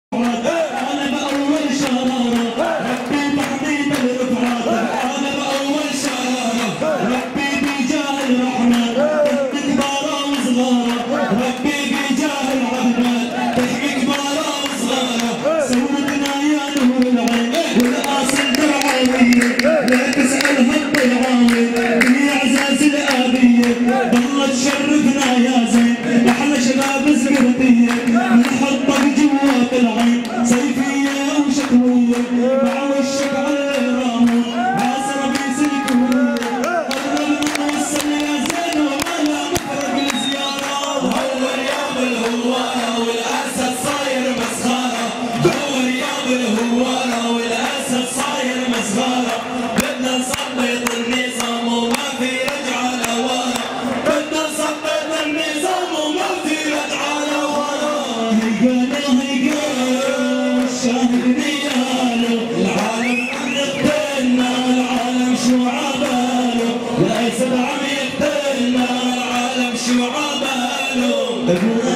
تشرفنا يا زين احلى شباب زقرطيه نحطك جوات العين صيفيه وشتويه مع وشك على الرامون عاصر بيسلكويه قررنا نوصل يا زين وما مفرق الزياره هو رياض الهواره والاسد صاير مسخره هو رياض الهواره والاسد صاير مسخره بدنا نثبت النظام وما في رجعه لورا بدنا نثبت النظام وما في رجعه لورا هيقال الشاهد نياله العالم عم يقتلنا العالم شو عباله لا يسد عم يقتلنا العالم شو عباله